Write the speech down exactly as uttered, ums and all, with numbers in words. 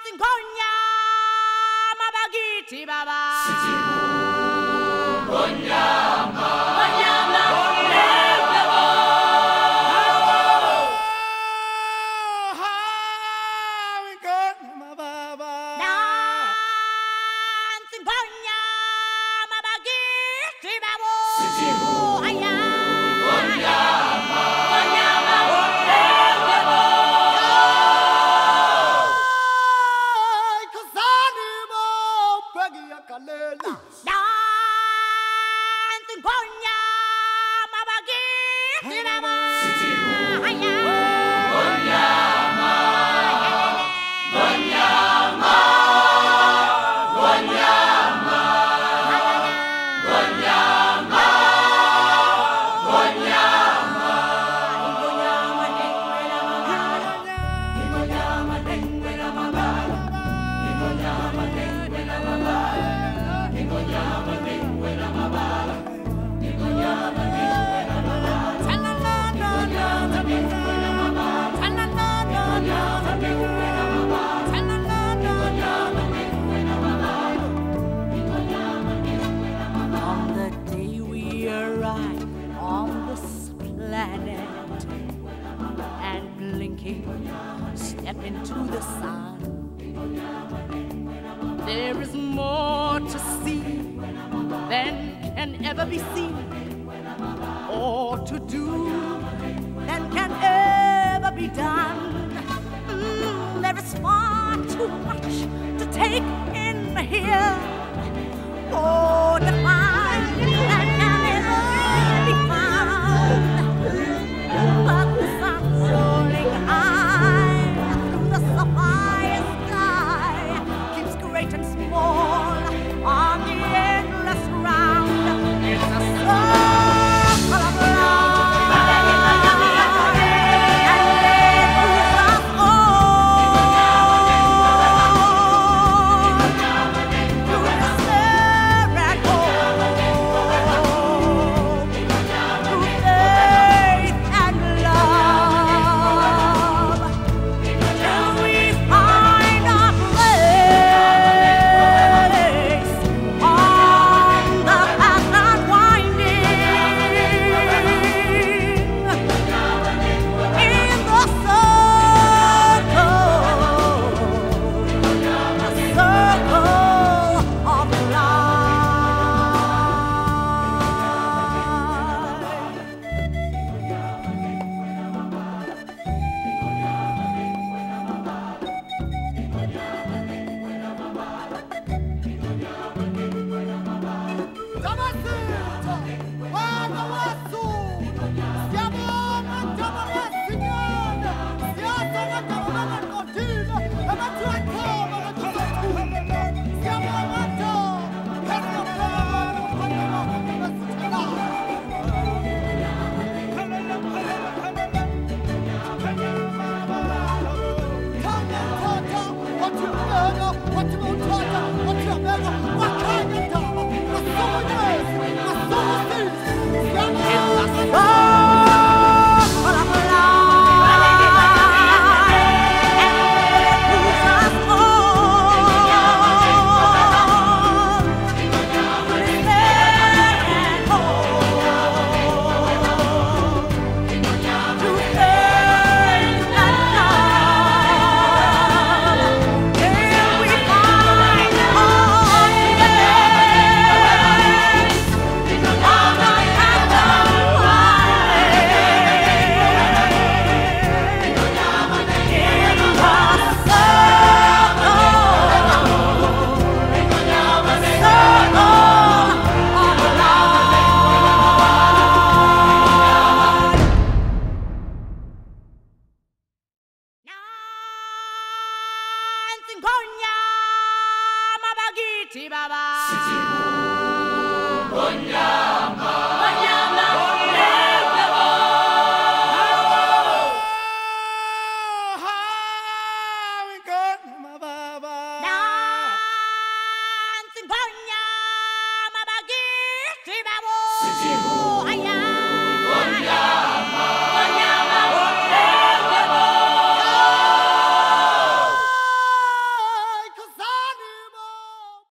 Cigogna, mabagiti baba. Cigogna, Step into the sun. There is more to see than can ever be seen, or to do than can ever be done. Mm, there is far too much to take in here, more to find than can ever be found. But the sun's soaring high through the sapphire sky, keeps great and small on the endless round. It's a circle of life, and it moves us on through despair and hope, through faith and love, till we find our place on the path unwinding, in the circle, the circle of life. Cigogna, mabagiti baba. Cigogna, mabagiti baba.